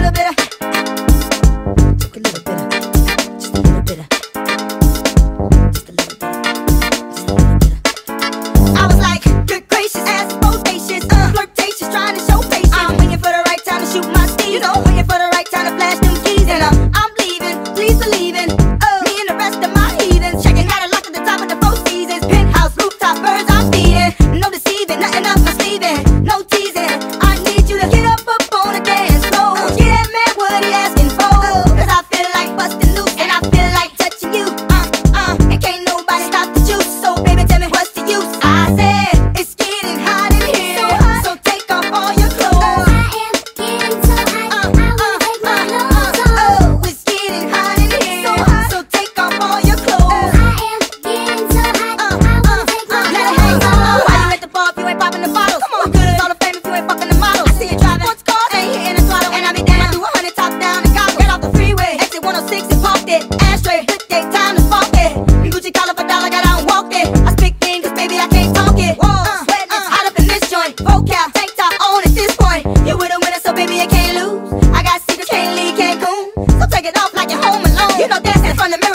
little bit of, took a little bit of, just a little bit of, just a little bit of, just a little bit of. I was like, good gracious, ass bodacious, flirtatious, trying to show patience. I'm waiting for the right time to shoot my steam, you know, waiting for the right time to flash them keys, and I'm leaving, please believe in me and the rest of my heathens. Checking out a lock at the top of the Four Seasons, penthouse, rooftop, birds I'm feeding. No deceiving, nothing up my sleeve, no teasing. I need you to get up on the dance floor. Get that man what he asking for, 'cause I feel like busting loose and I feel like touching you. And can't nobody stop the juice. So baby, tell me what's the use? I said it's getting hot in here, so take off all your clothes. I am getting so hot, I wanna take my clothes off. Oh, it's getting hot in here, so take off all your clothes. I am getting so hot, I wanna take my Let it hang clothes on. off. Why you at the bar if you ain't popping the bottles? Come on, what good is all the fame if you ain't fucking the models? I see you driving sports cars, ain't hitting a throttle, and I be down do 100 top down and gobble. Get off the freeway, exit 106 and parked it. Ashtray, good day, time to spark it. Gucci collar for dollar, got out and walked it. I speak things 'cause baby I can't talk it. Sweating, it's hot up in this joint. Vocal, tank top on at this point. You with a winner, so baby you can't lose. I got secrets, can't leave Cancun, so take it off like you're home alone. You know dancing in front of the mirror